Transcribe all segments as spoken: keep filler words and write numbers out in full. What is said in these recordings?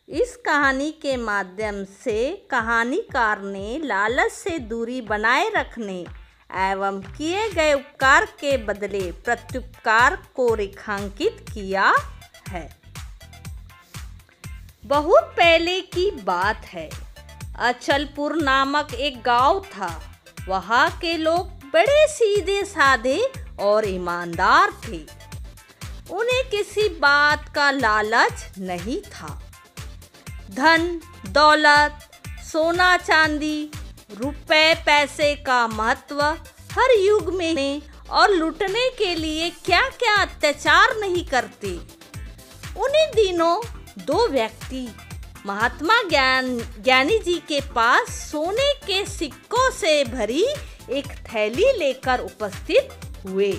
इस कहानी के माध्यम से कहानीकार ने लालच से दूरी बनाए रखने एवं किए गए उपकार के बदले प्रत्युपकार को रेखांकित किया है। बहुत पहले की बात है। अचलपुर नामक एक गांव था। वहाँ के लोग बड़े सीधे साधे और ईमानदार थे। उन्हें किसी बात का लालच नहीं था। धन दौलत, सोना चांदी, रुपए पैसे का महत्व हर युग में और लूटने के लिए क्या क्या अत्याचार नहीं करते। उन्हीं दिनों दो व्यक्ति महात्मा ज्ञान ज्ञानी जी के पास सोने के सिक्कों से भरी एक थैली लेकर उपस्थित हुए।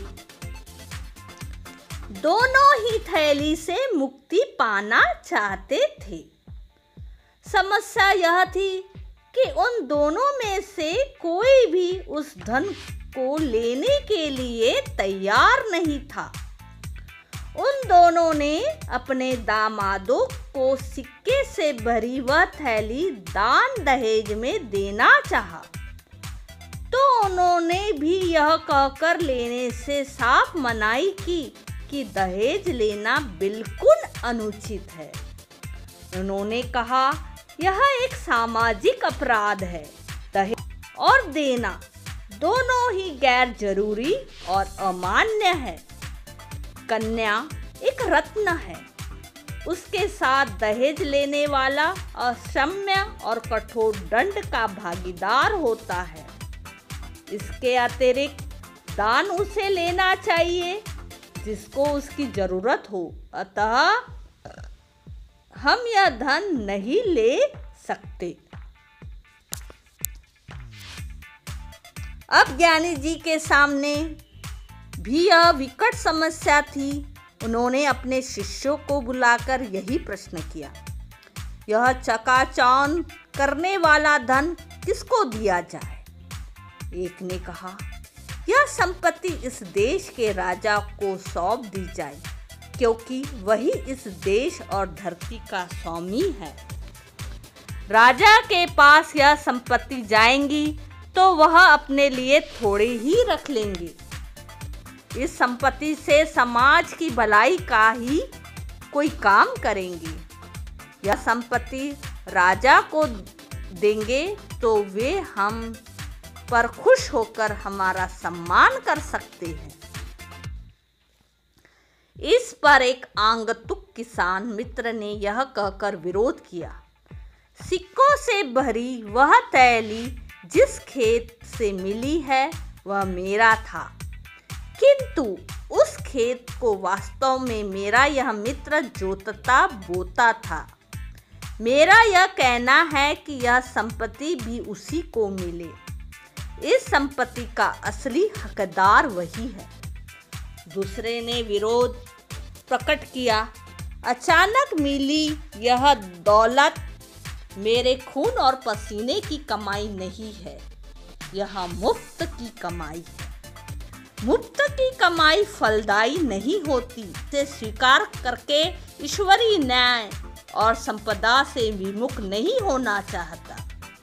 दोनों ही थैली से मुक्ति पाना चाहते थे। समस्या यह थी कि उन दोनों में से कोई भी उस धन को लेने के लिए तैयार नहीं था। उन दोनों ने अपने दामादों को सिक्के से भरी वह थैली दान दहेज में देना चाहा, तो उन्होंने भी यह कहकर लेने से साफ मनाही की कि दहेज लेना बिल्कुल अनुचित है। उन्होंने कहा, यह एक सामाजिक अपराध है। दहेज और देना दोनों ही गैर जरूरी और अमान्य है। कन्या एक रत्न है। उसके साथ दहेज लेने वाला अक्षम्य और कठोर दंड का भागीदार होता है। इसके अतिरिक्त दान उसे लेना चाहिए जिसको उसकी जरूरत हो। अतः हम यह धन नहीं ले सकते। अब ज्ञानी जी के सामने भी यह विकट समस्या थी। उन्होंने अपने शिष्यों को बुलाकर यही प्रश्न किया, यह चकाचौंध करने वाला धन किसको दिया जाए? एक ने कहा, यह संपत्ति इस देश के राजा को सौंप दी जाए, क्योंकि वही इस देश और धरती का स्वामी है। राजा के पास यह संपत्ति जाएंगी तो वह अपने लिए थोड़े ही रख लेंगे। इस संपत्ति से समाज की भलाई का ही कोई काम करेंगे। यह संपत्ति राजा को देंगे तो वे हम पर खुश होकर हमारा सम्मान कर सकते हैं। इस पर एक आगंतुक किसान मित्र ने यह कहकर विरोध किया, सिक्कों से भरी वह थैली जिस खेत से मिली है वह मेरा था, किंतु उस खेत को वास्तव में मेरा यह मित्र जोतता बोता था। मेरा यह कहना है कि यह संपत्ति भी उसी को मिले। इस संपत्ति का असली हकदार वही है। दूसरे ने विरोध प्रकट किया, अचानक मिली यह दौलत मेरे खून और पसीने की कमाई नहीं है, यह मुफ्त की कमाई है। मुफ्त की कमाई फलदायी नहीं होती। इसे स्वीकार करके ईश्वरीय न्याय और संपदा से विमुख नहीं होना चाहता।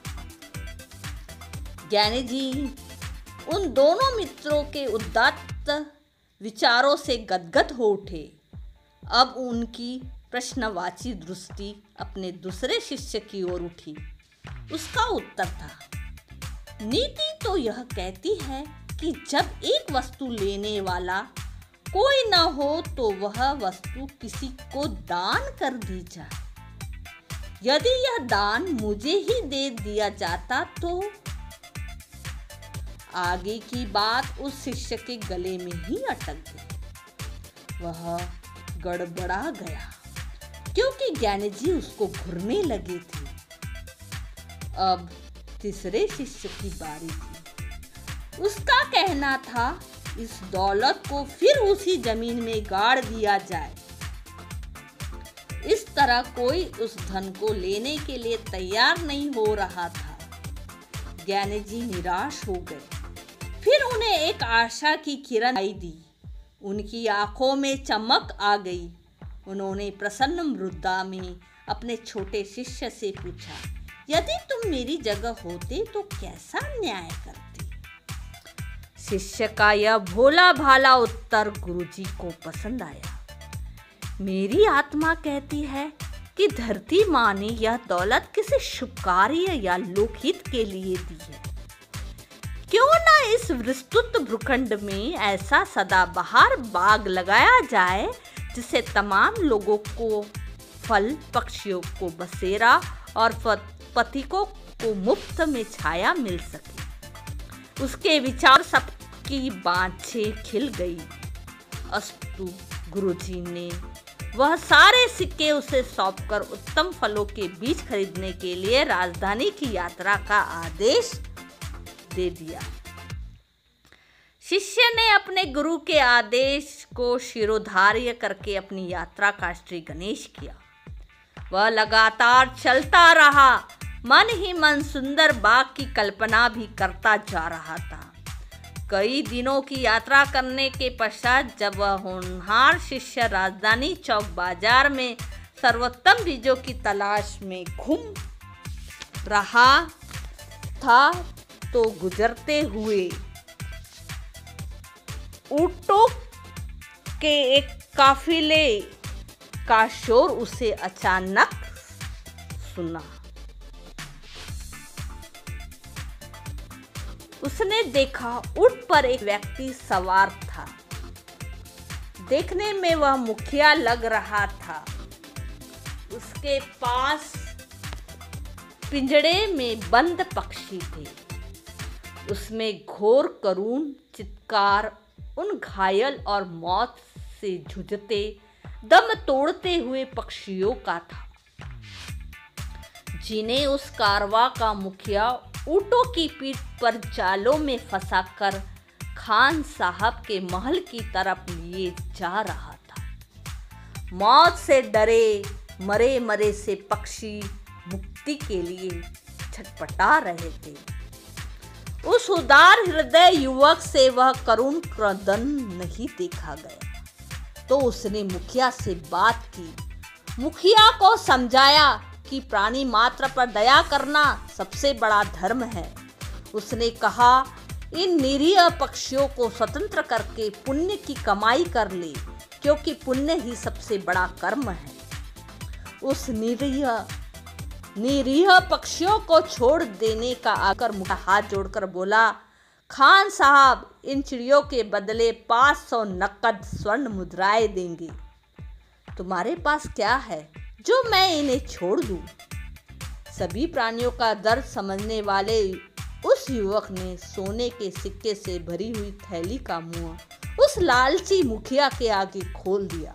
ज्ञानी जी उन दोनों मित्रों के उदात्त विचारों से गदगद हो उठे। अब उनकी प्रश्नवाची दृष्टि अपने दूसरे शिष्य की ओर उठी। उसका उत्तर था, नीति तो यह कहती है कि जब एक वस्तु लेने वाला कोई न हो तो वह वस्तु किसी को दान कर दी जाए। यदि यह दान मुझे ही दे दिया जाता तो आगे की बात उस शिष्य के गले में ही अटक गई। वह गड़बड़ा गया क्योंकि ज्ञानी जी उसको घूरने लगे थे। अब तीसरे शिष्य की बारी थी। उसका कहना था, इस दौलत को फिर उसी जमीन में गाड़ दिया जाए। इस तरह कोई उस धन को लेने के लिए तैयार नहीं हो रहा था। ज्ञानी जी निराश हो गए। फिर उन्हें एक आशा की किरण आई दी। उनकी आंखों में चमक आ गई। उन्होंने प्रसन्न मुद्रा में अपने छोटे शिष्य से पूछा, यदि तुम मेरी जगह होते तो कैसा न्याय करते? शिष्य का यह भोला भाला उत्तर गुरुजी को पसंद आया। मेरी आत्मा कहती है कि धरती माँ ने यह दौलत किसी शुभ कार्य या लोकहित के लिए दी है। क्यों ना इस विस्तृत भूखंड में ऐसा सदाबहार बाग लगाया जाए जिससे तमाम लोगों को फल, पक्षियों को बसेरा और पथिकों को मुफ्त में छाया मिल सके। उसके विचार सबकी बाँछें खिल गई। अस्तु, गुरुजी ने वह सारे सिक्के उसे सौंपकर उत्तम फलों के बीज खरीदने के लिए राजधानी की यात्रा का आदेश दे दिया। शिष्य ने अपने गुरु के आदेश को शिरोधार्य करके अपनी यात्रा का श्री गणेश किया। वह लगातार चलता रहा, मन ही मन सुंदर बाग की कल्पना भी करता जा रहा था। कई दिनों की यात्रा करने के पश्चात जब वह होनहार शिष्य राजधानी चौक बाजार में सर्वोत्तम बीजों की तलाश में घूम रहा था तो गुजरते हुए ऊंटों के एक काफिले का शोर उसे अचानक सुना। उसने देखा ऊंट पर एक व्यक्ति सवार था। देखने में वह मुखिया लग रहा था। उसके पास पिंजड़े में बंद पक्षी थे। उसमें घोर करुण चित्कार उन घायल और मौत से जूझते, दम तोड़ते हुए पक्षियों का था, जिन्हें उस कारवां का मुखिया ऊंटों की पीठ पर जालों में फंसाकर खान साहब के महल की तरफ लिए जा रहा था। मौत से डरे मरे मरे से पक्षी मुक्ति के लिए छटपटा रहे थे। उस उदार हृदय युवक से वह करुण क्रंदन नहीं देखा गया तो उसने मुखिया से बात की। मुखिया को समझाया कि प्राणी मात्र पर दया करना सबसे बड़ा धर्म है। उसने कहा, इन निरीह पक्षियों को स्वतंत्र करके पुण्य की कमाई कर ले, क्योंकि पुण्य ही सबसे बड़ा कर्म है। उस निरीह निरीह पक्षियों को छोड़ देने का आकर मुखिया हाथ जोड़कर बोला, खान साहब, इन चिड़ियों के बदले पाँच सौ नकद स्वर्ण मुद्राएं देंगे। तुम्हारे पास क्या है जो मैं इन्हें छोड़ दूं? सभी प्राणियों का दर्द समझने वाले उस युवक ने सोने के सिक्के से भरी हुई थैली का मुंह उस लालची मुखिया के आगे खोल दिया।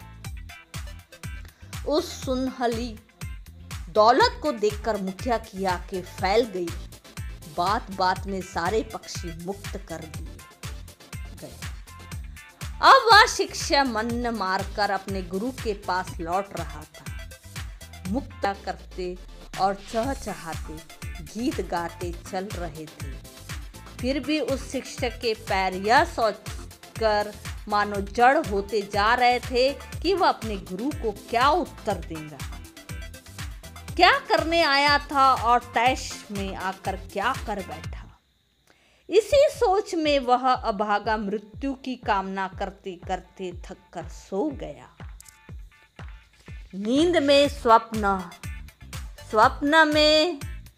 उस सुनहली दौलत को देखकर मुखिया की आंखें फैल गई। बात बात में सारे पक्षी मुक्त कर दिए गए। अब वह शिष्य मन मारकर अपने गुरु के पास लौट रहा था। मुक्त करते और चहचहाते गीत गाते चल रहे थे। फिर भी उस शिक्षक के पैर यह सोचकर मानो जड़ होते जा रहे थे कि वह अपने गुरु को क्या उत्तर देगा, क्या करने आया था और तैश में आकर क्या कर बैठा। इसी सोच में वह अभागा मृत्यु की कामना करते करते थककर सो गया। नींद में स्वप्न स्वप्न में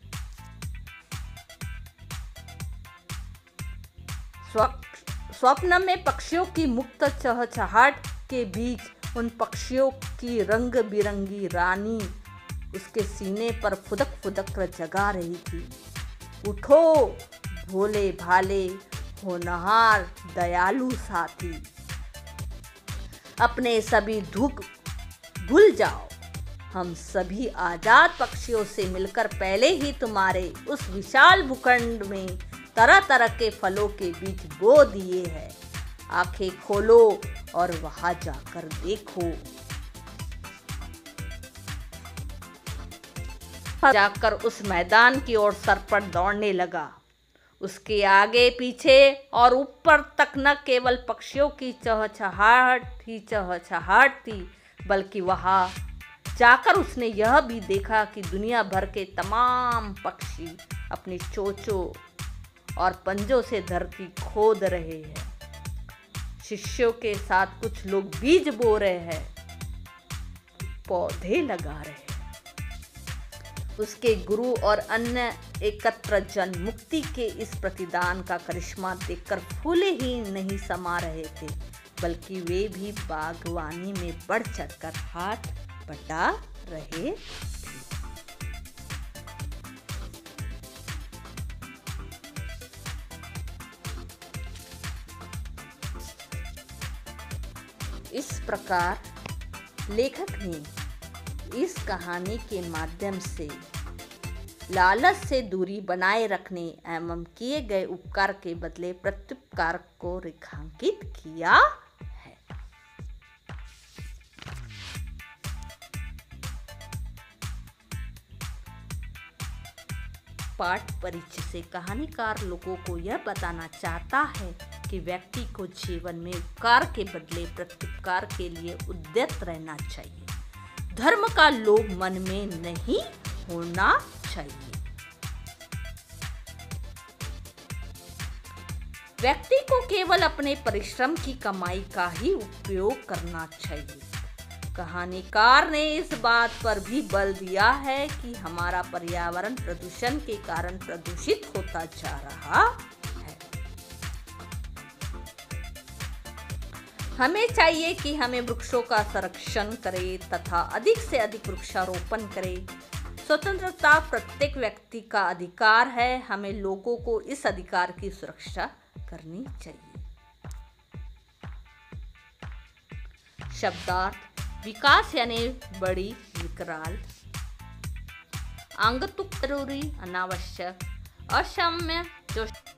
स्वप्न में पक्षियों की मुक्त चहचहाट के बीच उन पक्षियों की रंग बिरंगी रानी उसके सीने पर फुदक फुदक कर जगा रही थी। उठो भोले भाले होनहार दयालु साथी, अपने सभी दुख भूल जाओ। हम सभी आजाद पक्षियों से मिलकर पहले ही तुम्हारे उस विशाल भूखंड में तरह तरह के फलों के बीज बो दिए हैं। आंखें खोलो और वहां जाकर देखो। जाकर उस मैदान की ओर सरपट दौड़ने लगा। उसके आगे पीछे और ऊपर तक न केवल पक्षियों की चहचहाहट ही चहचहाहट थी, बल्कि वहां जाकर उसने यह भी देखा कि दुनिया भर के तमाम पक्षी अपनी चोंचों और पंजों से धरती खोद रहे हैं। शिष्यों के साथ कुछ लोग बीज बो रहे हैं, पौधे लगा रहे हैं। उसके गुरु और अन्य एकत्र जन मुक्ति के इस प्रतिदान का करिश्मा देखकर फूले ही नहीं समा रहे थे, बल्कि वे भी बागवानी में बढ़ चढ़कर हाथ बटा रहे थे। इस प्रकार लेखक ने इस कहानी के माध्यम से लालच से दूरी बनाए रखने एवं किए गए उपकार के बदले प्रत्युपकार को रेखांकित किया है। पाठ परिचय से कहानीकार लोगों को यह बताना चाहता है कि व्यक्ति को जीवन में उपकार के बदले प्रत्युपकार के लिए उद्यत रहना चाहिए। धर्म का लोभ मन में नहीं होना चाहिए। व्यक्ति को केवल अपने परिश्रम की कमाई का ही उपयोग करना चाहिए। कहानीकार ने इस बात पर भी बल दिया है कि हमारा पर्यावरण प्रदूषण के कारण प्रदूषित होता जा रहा है। हमें चाहिए कि हमें वृक्षों का संरक्षण करें तथा अधिक से अधिक वृक्षारोपण करें। स्वतंत्रता प्रत्येक व्यक्ति का अधिकार है, हमें लोगों को इस अधिकार की सुरक्षा करनी चाहिए। शब्दार्थ: विकास यानी बड़ी विकराल, अंगतुक जरूरी अनावश्यक, असाम्य जो